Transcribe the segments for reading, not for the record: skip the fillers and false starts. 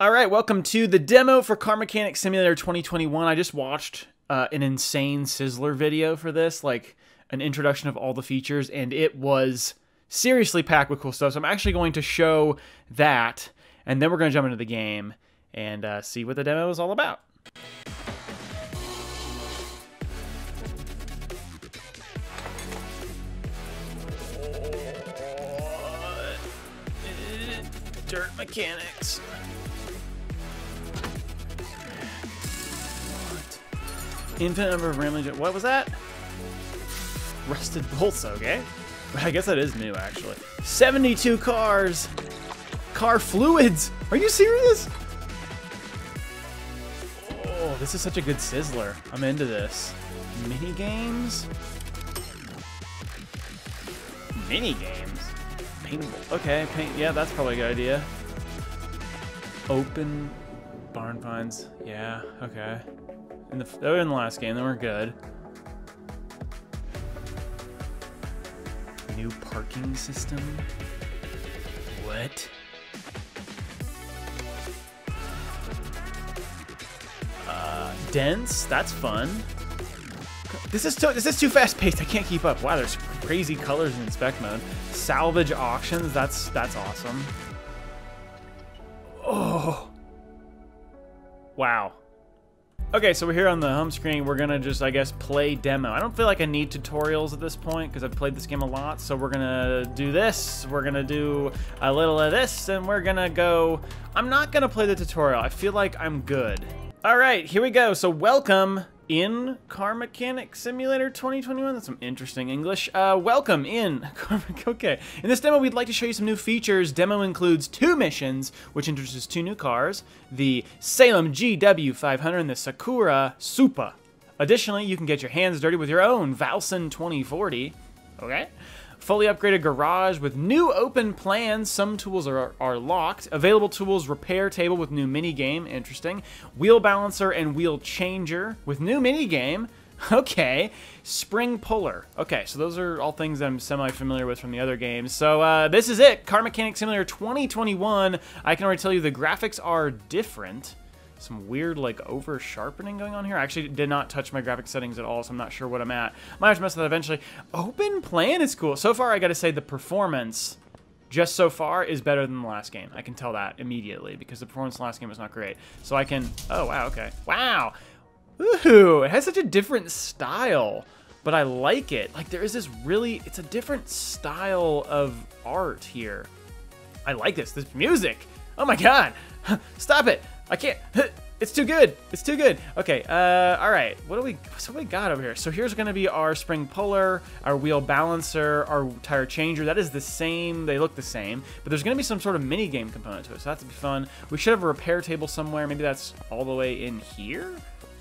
All right, welcome to the demo for Car Mechanic Simulator 2021. I just watched an insane Sizzler video for this, like an introduction of all the features, and it was seriously packed with cool stuff. So I'm actually going to show that, and then we're going to jump into the game and see what the demo is all about. Dirt mechanics. Infinite number of rambling. What was that? Rusted bolts, okay. I guess that is new, actually. 72 cars. Car fluids. Are you serious? Oh, this is such a good Sizzler. I'm into this. Mini games. Mini games. Paintable. Okay, paint. Yeah, that's probably a good idea. Open barn finds. Yeah. Okay. They were in the last game, then we're good. New parking system. What? Dense. That's fun. This is too fast paced. I can't keep up. Wow, there's crazy colors in spec mode. Salvage auctions. That's awesome. Oh. Wow. Okay, so we're here on the home screen. We're gonna just, I guess, play demo. I don't feel like I need tutorials at this point because I've played this game a lot. So we're gonna do this. We're gonna do a little of this, and we're gonna go. I'm not gonna play the tutorial. I feel like I'm good. All right, here we go. So welcome in Car Mechanic Simulator 2021. That's some interesting English. Welcome in Car Mechanic. Okay. In this demo, we'd like to show you some new features. Demo includes 2 missions, which introduces 2 new cars, the Salem GW500 and the Sakura Supa. Additionally, you can get your hands dirty with your own Valsen 2040. Okay. Fully upgraded garage with new open plans. Some tools are locked. Available tools, repair table with new mini game. Interesting. Wheel balancer and wheel changer with new mini game. Okay. Spring puller. Okay, so those are all things that I'm semi-familiar with from the other games. So this is it. Car Mechanic Simulator 2021. I can already tell you the graphics are different. Some weird, like, over-sharpening going on here. I actually did not touch my graphic settings at all, so I'm not sure what I'm at. Might have to mess with that eventually. Open plan is cool. So far, I gotta say the performance, just so far, is better than the last game. I can tell that immediately, because the performance in the last game was not great. So I can... Oh, wow, okay. Wow! Ooh, it has such a different style, but I like it. Like, there is this really... It's a different style of art here. I like this. This music! Oh my god! Stop it! I can't. It's too good. It's too good. Okay. All right. What do we got over here? So here's going to be our spring puller, our wheel balancer, our tire changer. That is the same. They look the same, but there's going to be some sort of mini game component to it. So that's to be fun. We should have a repair table somewhere. Maybe that's all the way in here.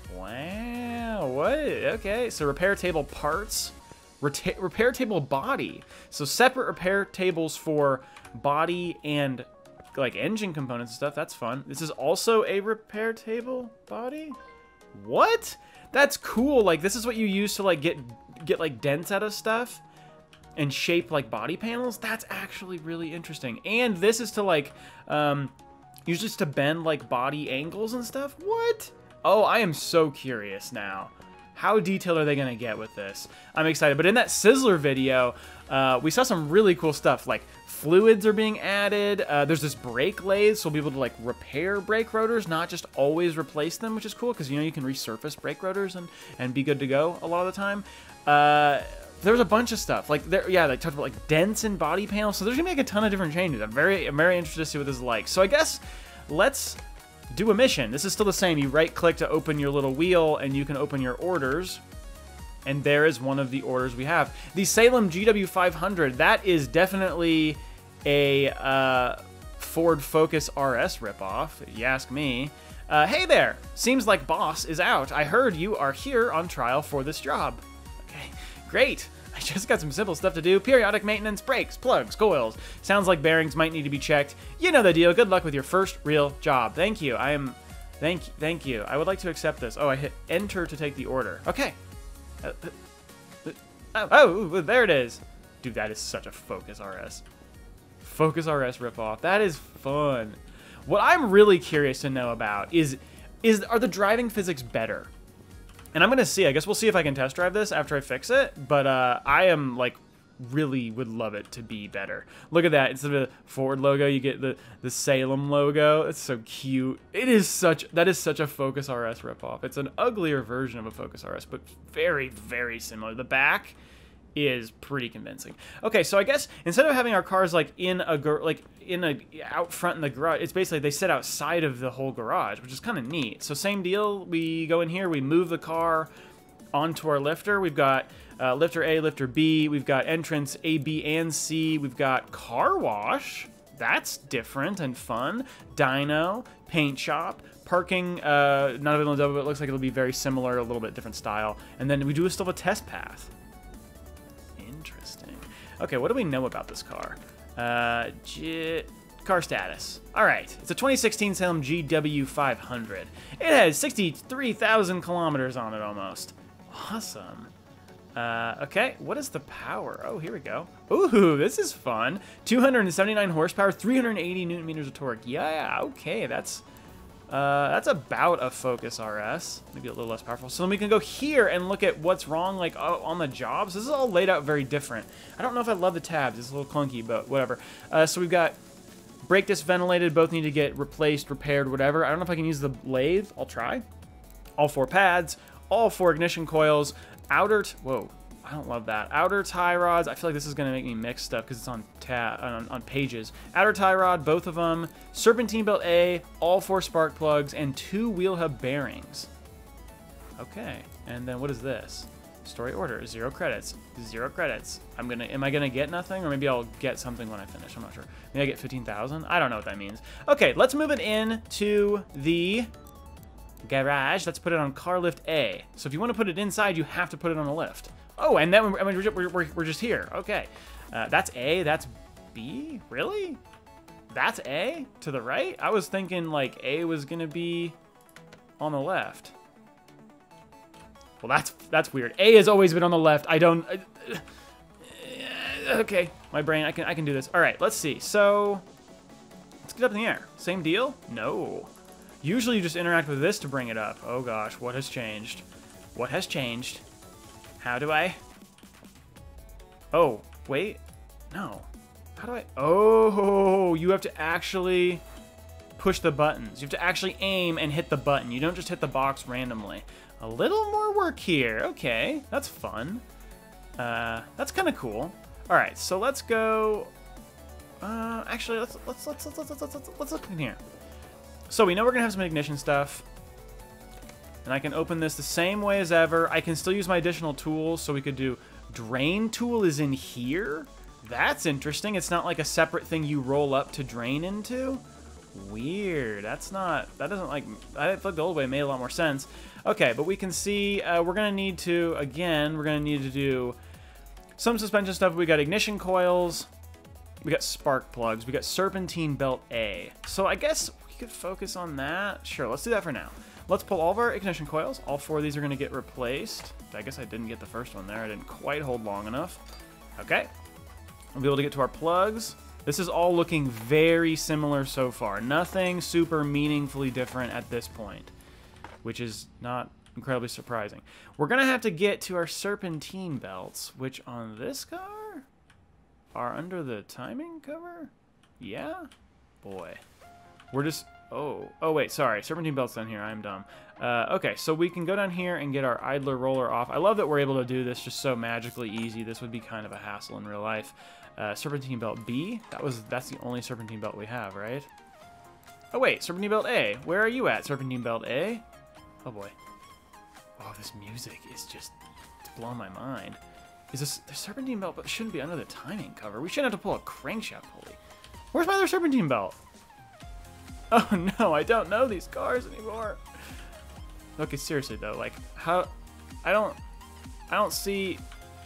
Wow. What? Okay. So repair table parts, repair table body. So separate repair tables for body and like engine components and stuff. That's fun. This is also a repair table body. What? That's cool. Like, this is what you use to like get like dents out of stuff and shape like body panels. That's actually really interesting. And this is to like usually it's to bend like body angles and stuff. What? Oh, I am so curious now. How detailed are they gonna get with this? I'm excited. But in that Sizzler video, we saw some really cool stuff. Like fluids are being added. There's this brake lathe, so we'll be able to like repair brake rotors, not just always replace them, which is cool because you know you can resurface brake rotors and be good to go a lot of the time. There was a bunch of stuff. Like they talked about like dents in body panels. So there's gonna be like a ton of different changes. I'm very interested to see what this is like. So I guess let's do a mission. This is still the same. You right click to open your little wheel and you can open your orders. And there is one of the orders we have. The Salem GW500. That is definitely a Ford Focus RS ripoff, if you ask me. Hey there. Seems like boss is out. I heard you are here on trial for this job. Okay, great. I just got some simple stuff to do. Periodic maintenance, brakes, plugs, coils. Sounds like bearings might need to be checked. You know the deal. Good luck with your first real job. Thank you. Thank you. I would like to accept this. Oh, I hit enter to take the order. Okay. Oh, there it is. Dude, that is such a Focus RS. Focus RS ripoff. That is fun. What I'm really curious to know about is are the driving physics better? And I'm gonna see. I guess we'll see if I can test drive this after I fix it. But I am like really would love it to be better. Look at that. Instead of the Ford logo, you get the Salem logo. It's so cute. That is such a Focus RS ripoff. It's an uglier version of a Focus RS, but very, very similar. The back is pretty convincing. Okay, so I guess instead of having our cars like out front in the garage, it's basically they sit outside of the whole garage, which is kind of neat. So same deal. We go in here, we move the car onto our lifter. We've got lifter A, lifter B. We've got entrance A, B, and C. We've got car wash. That's different and fun. Dyno, paint shop, parking. Not available, but it looks like it'll be very similar, a little bit different style. And then we do still have a test path. Interesting. Okay, what do we know about this car? Car status. All right, it's a 2016 Salem GW500. It has 63,000 kilometers on it almost. Awesome. Okay, what is the power? Oh, here we go. Ooh, this is fun. 279 horsepower, 380 newton meters of torque. Yeah, okay, that's about a Focus RS, maybe a little less powerful. So then we can go here and look at what's wrong, like on the jobs. This is all laid out very different. I don't know if I love the tabs. It's a little clunky, but whatever. So we've got brake disc ventilated. Both need to get replaced, repaired, whatever. I don't know if I can use the lathe. I'll try. All 4 pads, all 4 ignition coils. Whoa, I don't love that. Outer tie rods. I feel like this is gonna make me mix stuff because it's on pages. Outer tie rod, both of them. Serpentine belt A, all 4 spark plugs, and 2 wheel hub bearings. Okay, and then what is this? Story order, 0 credits, 0 credits. Am I gonna get nothing, or maybe I'll get something when I finish? I'm not sure. Maybe I get 15,000. I don't know what that means. Okay, let's move it in to the garage. Let's put it on car lift A. So if you want to put it inside, you have to put it on the lift. Oh, and then we're just here. Okay, that's A. That's B. Really? That's A to the right? I was thinking like A was gonna be on the left. Well, that's weird. A has always been on the left. I don't. Okay, my brain. I can do this. All right, let's see. So let's get up in the air. Same deal? No. Usually you just interact with this to bring it up. Oh gosh, what has changed? What has changed? How do I? Oh, wait. No. How do I? Oh, you have to actually push the buttons. You have to actually aim and hit the button. You don't just hit the box randomly. A little more work here. Okay, that's fun. That's kind of cool. All right, so let's go. Actually, let's look in here. So we know we're gonna have some ignition stuff, and I can open this the same way as ever. I can still use my additional tools, so we could do drain tool is in here. That's interesting. It's not like a separate thing you roll up to drain into. Weird. That doesn't like, I feel like the old way made a lot more sense. Okay, but we can see we're gonna need to do some suspension stuff. We got ignition coils, we got spark plugs, we got serpentine belt A. So I guess we could focus on that. Sure, let's do that for now. Let's pull all of our ignition coils. All 4 of these are gonna get replaced. I guess I didn't get the first one there. I didn't quite hold long enough. Okay, we'll be able to get to our plugs. This is all looking very similar so far. Nothing super meaningfully different at this point, which is not incredibly surprising. We're gonna have to get to our serpentine belts, which on this car are under the timing cover. Yeah, boy, we're just. Oh wait, sorry. Serpentine belt's down here. I'm dumb. Okay, so we can go down here and get our idler roller off. I love that we're able to do this just so magically easy. This would be kind of a hassle in real life. Serpentine belt B. That's the only serpentine belt we have, right? Oh wait, serpentine belt A. Where are you at, serpentine belt A? Oh boy. Oh, this music is just, it's blowing my mind. Is this the serpentine belt? But it shouldn't be under the timing cover. We shouldn't have to pull a crankshaft pulley. Where's my other serpentine belt? Oh no, I don't know these cars anymore. Okay, seriously though, like how? I don't see.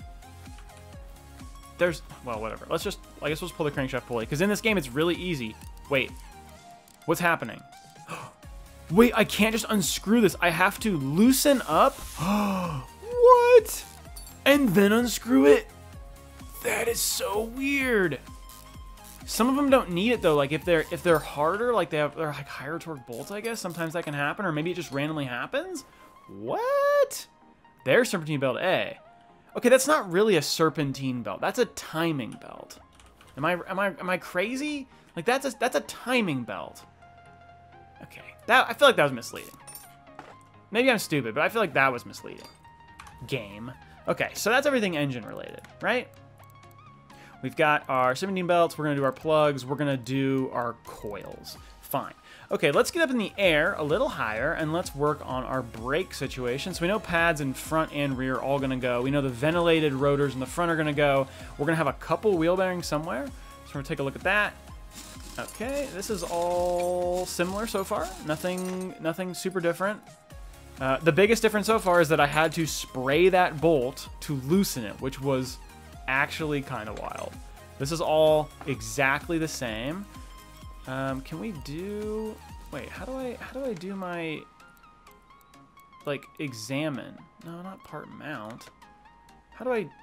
There's, well, whatever. I guess we'll just pull the crankshaft pulley, because in this game it's really easy. Wait, what's happening? Wait, I can't just unscrew this. I have to loosen up. What? And then unscrew it? That is so weird. Some of them don't need it though. Like if they're harder, like they're like higher torque bolts, I guess sometimes that can happen, or maybe it just randomly happens. What? There's serpentine belt A. Okay, that's not really a serpentine belt. That's a timing belt. Am I crazy? Like that's a timing belt. Okay, I feel like that was misleading. Maybe I'm stupid, but I feel like that was misleading. Game. Okay, so that's everything engine related, right? We've got our 17 belts. We're gonna do our plugs. We're gonna do our coils. Fine. Okay, let's get up in the air a little higher and let's work on our brake situation. So we know pads in front and rear are all gonna go. We know the ventilated rotors in the front are gonna go. We're gonna have a couple wheel bearings somewhere. So we're gonna take a look at that. Okay, this is all similar so far. Nothing super different. The biggest difference so far is that I had to spray that bolt to loosen it, which was actually kind of wild. This is all exactly the same. Can we do... Wait, how do I do my... Like, examine? No, not part mount. How do I...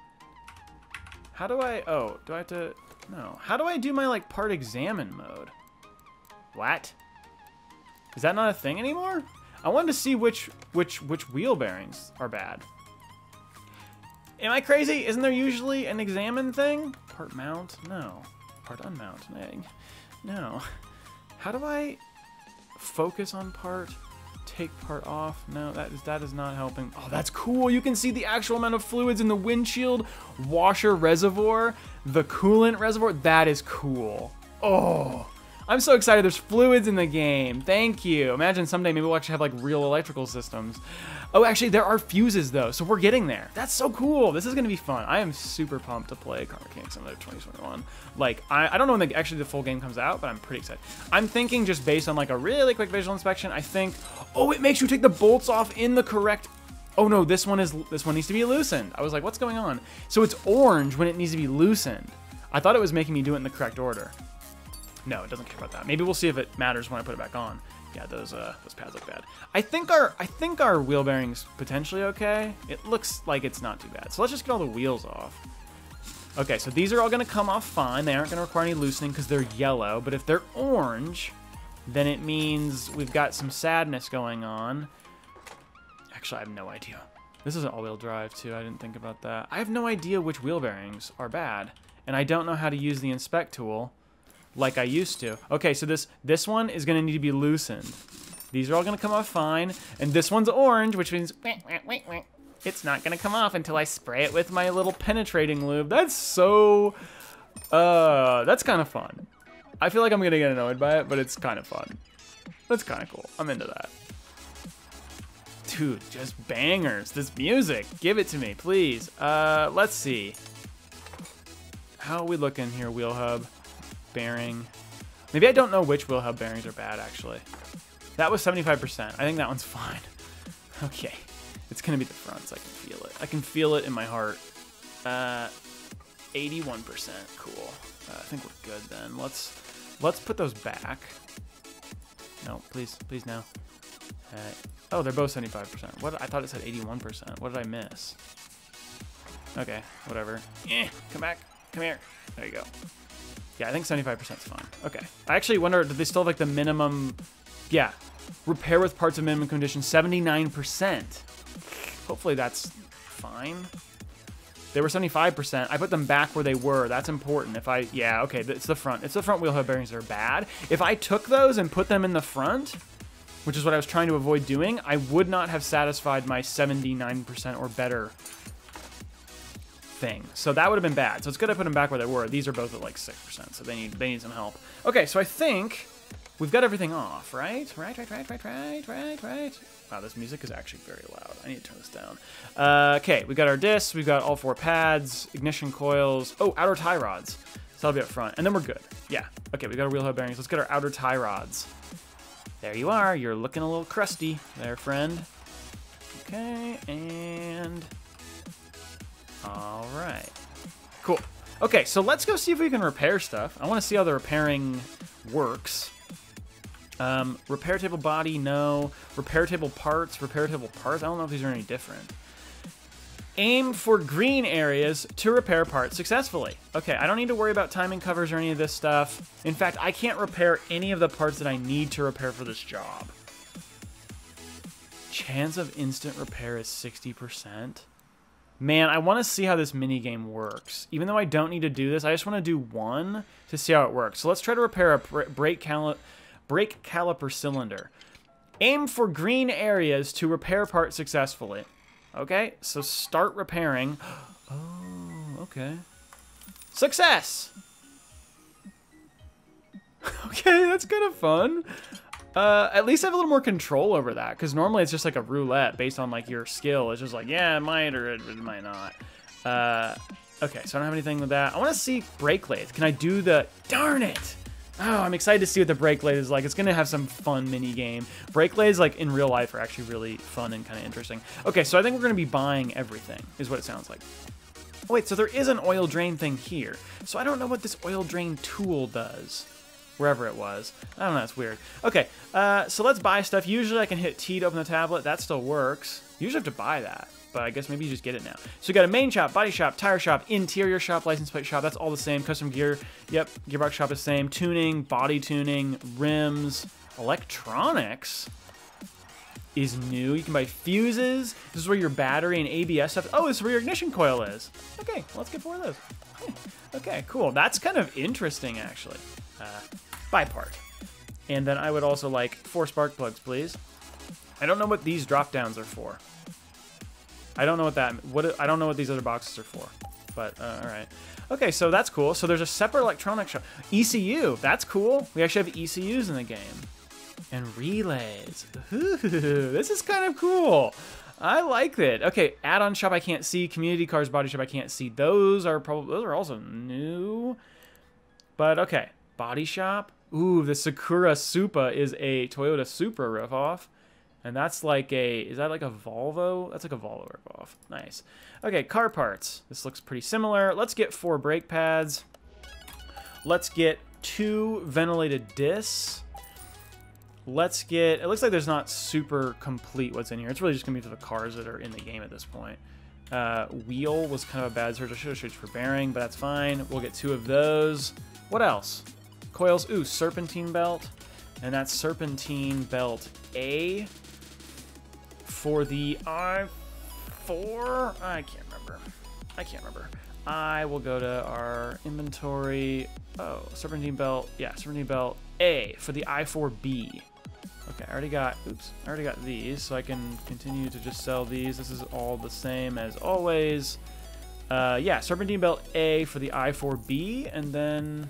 Oh, do I have to... No. How do I do my, like, part examine mode? What? Is that not a thing anymore? I wanted to see which wheel bearings are bad. Am I crazy? Isn't there usually an examine thing? Part mount? No. Part unmount? No. How do I focus on part, take part off? No, that is not helping. Oh, that's cool. You can see the actual amount of fluids in the windshield washer reservoir, the coolant reservoir. That is cool. Oh, I'm so excited. There's fluids in the game. Thank you. Imagine someday maybe we'll actually have like real electrical systems. Oh, actually there are fuses though, so we're getting there. That's so cool. This is gonna be fun. I am super pumped to play Car Mechanic Simulator 2021. Like, I don't know when actually the full game comes out, but I'm pretty excited. I'm thinking just based on like a really quick visual inspection, I think, oh, it makes you take the bolts off in the correct, oh no, this one needs to be loosened. I was like, what's going on? So it's orange when it needs to be loosened. I thought it was making me do it in the correct order. No, it doesn't care about that. Maybe we'll see if it matters when I put it back on. Yeah, those pads look bad. I think our wheel bearings potentially okay. It looks like it's not too bad. So let's just get all the wheels off. Okay, so these are all gonna come off fine. They aren't gonna require any loosening because they're yellow. But if they're orange, then it means we've got some sadness going on. Actually, I have no idea. This is an all-wheel drive too. I didn't think about that. I have no idea which wheel bearings are bad, and I don't know how to use the inspect tool like I used to. Okay, so this one is gonna need to be loosened. These are all gonna come off fine, and this one's orange, which means it's not gonna come off until I spray it with my little penetrating lube. That's so, that's kind of fun. I feel like I'm gonna get annoyed by it, but it's kind of fun. That's kind of cool. I'm into that. Dude, just bangers. This music, give it to me, please. Let's see. How are we looking here, wheel hub? Bearing. Maybe I don't know which wheel hub bearings are bad, actually. That was 75%. I think that one's fine. Okay. It's going to be the fronts. I can feel it. I can feel it in my heart. 81%. Cool. I think we're good then. Let's put those back. No, please. Please, no. Oh, they're both 75%. What? I thought it said 81%. What did I miss? Okay, whatever. Come back. Come here. There you go. Yeah, I think 75% is fine. Okay. I actually wonder, do they still have like the minimum? Yeah. Repair with parts of minimum condition, 79%. Hopefully that's fine. They were 75%. I put them back where they were. That's important. Yeah, okay, it's the front. It's the front wheel hub bearings that are bad. If I took those and put them in the front, which is what I was trying to avoid doing, I would not have satisfied my 79% or better thing. So that would have been bad. So it's good I put them back where they were. These are both at like 6%, so they need some help. Okay, so I think we've got everything off, right? Right. Wow, this music is actually very loud. I need to turn this down. Okay, we got our discs, we've got all 4 pads, ignition coils, oh, outer tie rods. So that'll be up front, and then we're good. Yeah, okay, we got our wheel hub bearings. Let's get our outer tie rods. There you are. You're looking a little crusty there, friend. Okay, and all right, cool. Okay, so let's go see if we can repair stuff. I want to see how the repairing works. Repair table body, no. Repair table parts. I don't know if these are any different. Aim for green areas to repair parts successfully. Okay, I don't need to worry about timing covers or any of this stuff. In fact, I can't repair any of the parts that I need to repair for this job. Chance of instant repair is 60%. Man, I want to see how this minigame works. Even though I don't need to do this, I just want to do one to see how it works. So let's try to repair a brake caliper cylinder. Aim for green areas to repair part successfully. Okay, so start repairing. Oh, okay. Success! Okay, that's kind of fun. At least I have a little more control over that, because normally it's just like a roulette based on like your skill. It's just like, yeah, it might or it might not. Okay, so I don't have anything with that. I want to see brake lathe. Can I do the... Darn it! Oh, I'm excited to see what the brake lathe is like. It's going to have some fun mini game. Brake lathes, like, in real life are actually really fun and kind of interesting. Okay, so I think we're going to be buying everything, is what it sounds like. Oh, wait, so there is an oil drain thing here. So I don't know what this oil drain tool does. Wherever it was. I don't know, it's weird. Okay, so let's buy stuff. Usually I can hit T to open the tablet. That still works. Usually have to buy that, but I guess maybe you just get it now. So we got a main shop, body shop, tire shop, interior shop, license plate shop. That's all the same. Custom gear, yep, gearbox shop is the same. Tuning, body tuning, rims, electronics is new. You can buy fuses. This is where your battery and ABS stuff. Oh, this is where your ignition coil is. Okay, well, let's get 4 of those. Okay, cool. That's kind of interesting, actually. Buy part. And then I would also like 4 spark plugs, please. I don't know what these drop downs are for. I don't know I don't know what these other boxes are for. But all right. Okay, so that's cool. So there's a separate electronic shop. ECU, that's cool. We actually have ECUs in the game. And relays. Ooh, this is kind of cool. I like it. Okay, add-on shop I can't see. Community cars, body shop I can't see. Those are also new. But okay, body shop. Ooh, the Sakura Supra is a Toyota Supra ripoff. And that's like is that like a Volvo? That's like a Volvo ripoff. Nice. Okay, car parts. This looks pretty similar. Let's get 4 brake pads. Let's get 2 ventilated discs. Let's get, it looks like there's not super complete what's in here. It's really just gonna be for the cars that are in the game at this point. Wheel was kind of a bad search. I should have searched for bearing, but that's fine. We'll get 2 of those. What else? Coils, ooh, serpentine belt. And that's serpentine belt A for the I4. I can't remember. I will go to our inventory. Oh, serpentine belt. Yeah, serpentine belt A for the I4B. Okay, I already got these, so I can continue to just sell these. This is all the same as always. Yeah, serpentine belt A for the I4B, and then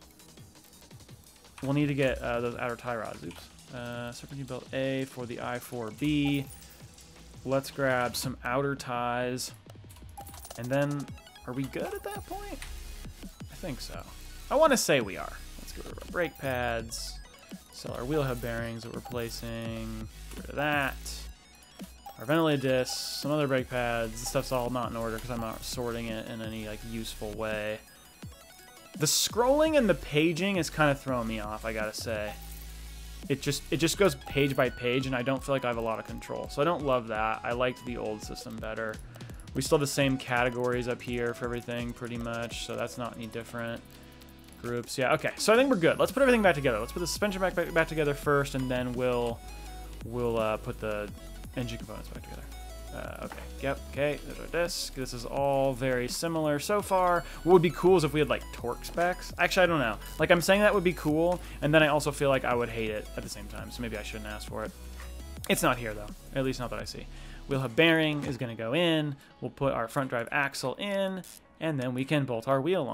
we'll need to get those outer tie rods. Oops. Serpentine belt A for the I4B. Let's grab some outer ties, and then are we good at that point? I think so. I want to say we are. Let's get rid of our brake pads. Sell our wheel hub bearings that we're replacing. Get rid of that. Our ventilated discs, some other brake pads. This stuff's all not in order because I'm not sorting it in any like useful way. The scrolling and the paging is kind of throwing me off, I gotta say. It just goes page by page, and I don't feel like I have a lot of control. So I don't love that. I liked the old system better. We still have the same categories up here for everything, pretty much, so that's not any different. Groups, yeah, okay. So I think we're good. Let's put everything back together. Let's put the suspension back together first, and then we'll put the engine components back together. Okay, yep, okay, there's our disc. This is all very similar so far. What would be cool is if we had, like, torque specs. Actually, I don't know. Like, I'm saying that would be cool, and then I also feel like I would hate it at the same time, so maybe I shouldn't ask for it. It's not here, though. At least not that I see. Wheel hub bearing is going to go in. We'll put our front drive axle in, and then we can bolt our wheel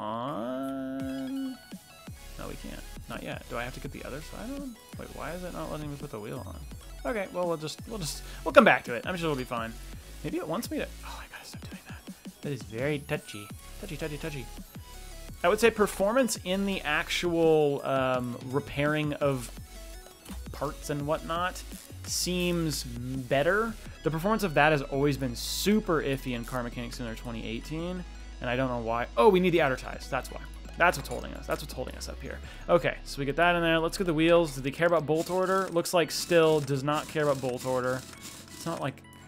on. No, we can't. Not yet. Do I have to get the other side on? Wait, why is it not letting me put the wheel on? Okay, well, we'll come back to it. I'm sure it'll be fine. Maybe it wants me to... Oh, I gotta stop doing that. That is very touchy. Touchy. I would say performance in the actual repairing of parts and whatnot seems better. The performance of that has always been super iffy in Car Mechanic Simulator 2018, and I don't know why. Oh, we need the outer ties. That's why. That's what's holding us. That's what's holding us up here. Okay, so we get that in there. Let's get the wheels. Do they care about bolt order? Looks like still does not care about bolt order. It's not like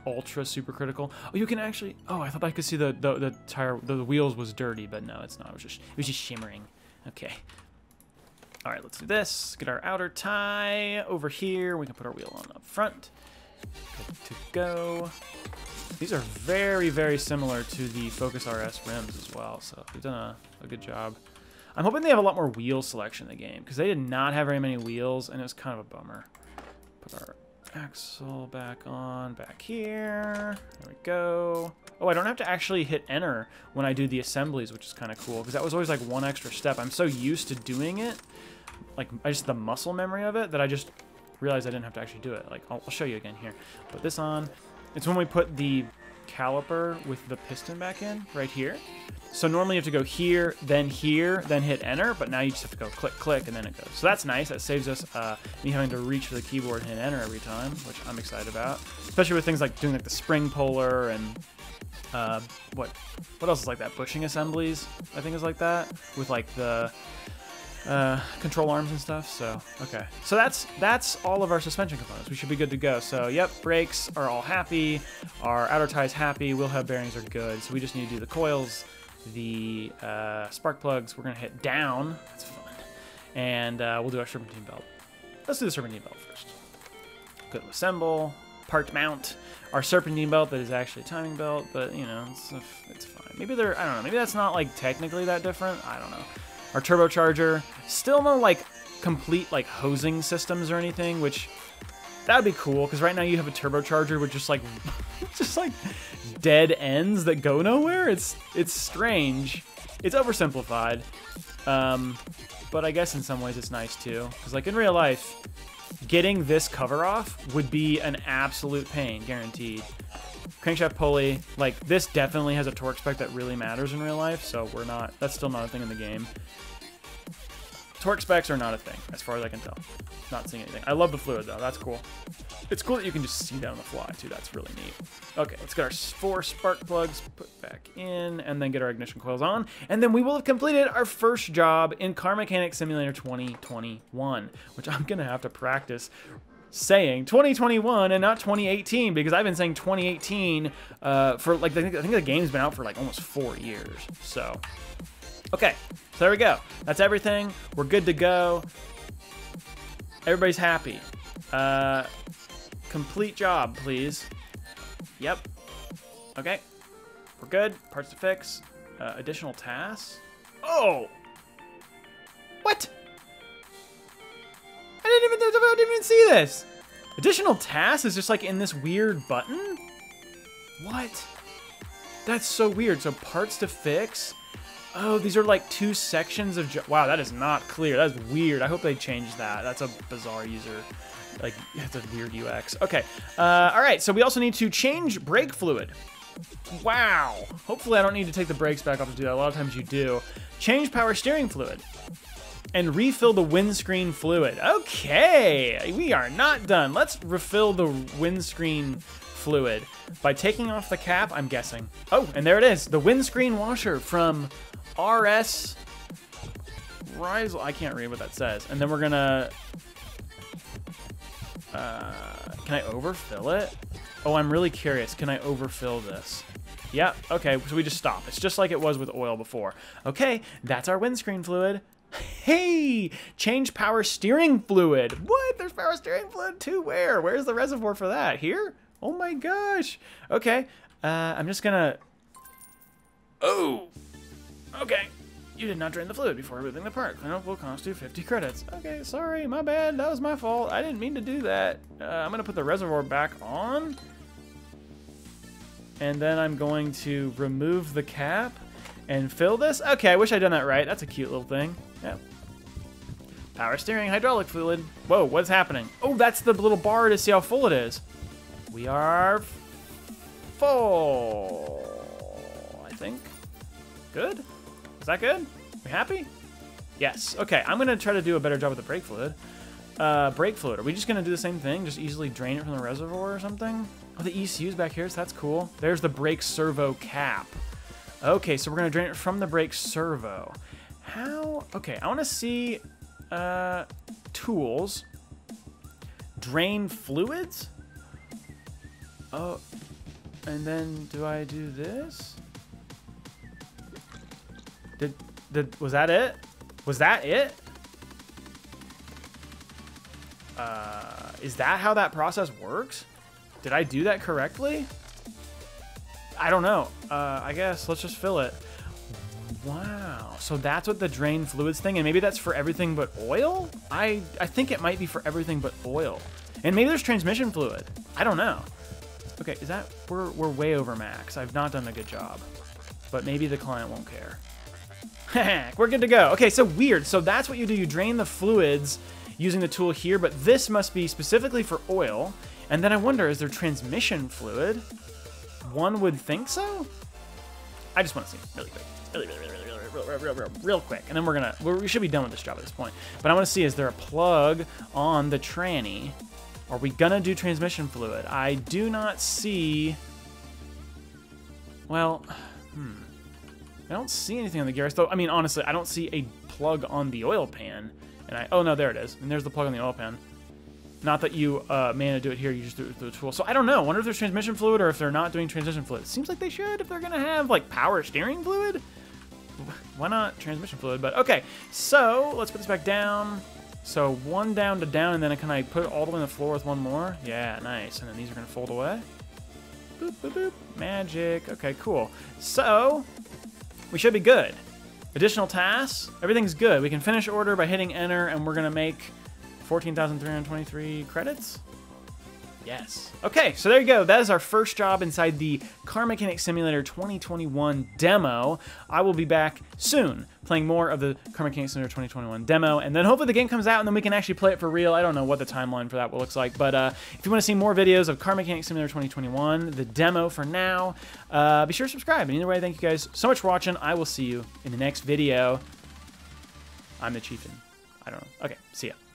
ultra super critical. Oh, you can actually, oh, I thought I could see the tire, the wheels was dirty, but no, it's not. It was just shimmering. Okay. All right, let's do this. Get our outer tie over here. We can put our wheel on up front. Good to go. These are very, very similar to the Focus RS rims as well, so they've done a good job. I'm hoping they have a lot more wheel selection in the game, because they did not have very many wheels, and it was kind of a bummer. Put our axle back on, back here. There we go. Oh, I don't have to actually hit enter when I do the assemblies, which is kind of cool, because that was always like one extra step. I'm so used to doing it, like just the muscle memory of it, that I just realized I didn't have to actually do it. Like, I'll show you again here. Put this on. It's when we put the caliper with the piston back in, right here. So normally you have to go here, then hit enter, but now you just have to go click, click, and then it goes. So that's nice. That saves us me having to reach for the keyboard and hit enter every time, which I'm excited about. Especially with things like doing like the spring puller and what else is like that? Bushing assemblies, I think is like that, with like the control arms and stuff. So okay, so that's all of our suspension components. We should be good to go. So yep, brakes are all happy, our outer tie's happy, wheel hub bearings are good, so we just need to do the coils, the spark plugs. We're gonna hit down, that's fun, and we'll do our serpentine belt. Let's do the serpentine belt first. Go to assemble, part mount our serpentine belt that is actually a timing belt, but you know, it's fine. Maybe I don't know, maybe that's not like technically that different, I don't know. Our turbocharger, still no like complete like hosing systems or anything, which that would be cool, because right now you have a turbocharger with just like dead ends that go nowhere. It's strange. It's oversimplified, but I guess in some ways it's nice too, because like in real life, getting this cover off would be an absolute pain, guaranteed. Crankshaft pulley, like this definitely has a torque spec that really matters in real life, so that's still not a thing in the game. Torque specs are not a thing, as far as I can tell. Not seeing anything. I love the fluid though, that's cool. It's cool that you can just see that on the fly too, that's really neat. Okay, let's get our 4 spark plugs put back in, and then get our ignition coils on, and then we will have completed our first job in Car Mechanic Simulator 2021, which I'm gonna have to practice saying 2021 and not 2018, because I've been saying 2018 for like, I think the game's been out for like almost 4 years. So, okay, so there we go. That's everything. We're good to go. Everybody's happy. Complete job, please. Yep. Okay, we're good. Parts to fix. Additional tasks. Oh! What? I didn't even see this. Additional tasks is just like in this weird button? What? That's so weird. So parts to fix. Oh, these are like 2 sections of wow, that is not clear. That's weird. I hope they change that. That's a bizarre user. Like, it's a weird UX. Okay. All right. So we also need to change brake fluid. Wow. Hopefully I don't need to take the brakes back off to do that. A lot of times you do. Change power steering fluid. And refill the windscreen fluid. Okay, we are not done. Let's refill the windscreen fluid by taking off the cap, I'm guessing. Oh, and there it is, the windscreen washer from RS Rise. I can't read what that says. And then we're gonna, can I overfill it? Oh, I'm really curious. Can I overfill this? Yeah, okay, so we just stop. It's just like it was with oil before. Okay, that's our windscreen fluid. Hey, change power steering fluid. What? There's power steering fluid too? Where? Where's the reservoir for that? Here? Oh my gosh. Okay. I'm just gonna... Oh. Okay. You did not drain the fluid before removing the part. Cleanup will cost you 50 credits. Okay, sorry. My bad. That was my fault. I didn't mean to do that. I'm gonna put the reservoir back on. And then I'm going to remove the cap and fill this. Okay, I wish I'd done that right. That's a cute little thing. Yeah. Power steering, hydraulic fluid. Whoa, what's happening? Oh, that's the little bar to see how full it is. We are full, I think. Good? Is that good? We happy? Yes. Okay, I'm gonna try to do a better job with the brake fluid. Brake fluid, are we just gonna do the same thing? Just easily drain it from the reservoir or something? Oh, the ECU's back here, so that's cool. There's the brake servo cap. Okay, so we're gonna drain it from the brake servo. How? Okay, I wanna see tools. Drain fluids? Oh, And then do I do this? Was that it? Was that it? Is that how that process works? Did I do that correctly? I don't know. I guess let's just fill it. Wow. So that's what the drain fluids thing, and maybe that's for everything but oil? I think it might be for everything but oil. And maybe there's transmission fluid. I don't know. Okay, is that... We're way over max. I've not done a good job. But maybe the client won't care. We're good to go. Okay, so weird. So that's what you do. You drain the fluids using the tool here, but this must be specifically for oil. And then I wonder, is there transmission fluid? One would think so? I just want to see really quick. Real quick. And then we should be done with this job at this point. But I want to see, is there a plug on the tranny? Are we gonna do transmission fluid? I do not see... Well, I don't see anything on the gear. So, I mean, honestly, I don't see a plug on the oil pan. And oh no, there it is. And there's the plug on the oil pan. Not that you man to do it here, you just do it through the tool. So I don't know. I wonder if there's transmission fluid or if they're not doing transmission fluid. It seems like they should if they're gonna have like power steering fluid. Why not transmission fluid? But okay, so let's put this back down. So one down to down, and then can I put it all the way on the floor with one more? Yeah, nice. And then these are gonna fold away. Boop, boop, boop. Magic. Okay, cool. So we should be good. Additional tasks, everything's good. We can finish order by hitting enter, and we're gonna make 14,323 credits. Yes. Okay, so there you go. That is our first job inside the Car Mechanic Simulator 2021 demo. I will be back soon playing more of the Car Mechanic Simulator 2021 demo, and then hopefully the game comes out and then we can actually play it for real. I don't know what the timeline for that will look like, but if you want to see more videos of Car Mechanic Simulator 2021, the demo for now, be sure to subscribe. And either way, thank you guys so much for watching. I will see you in the next video. I'm the Chieftain. I don't know. Okay, see ya.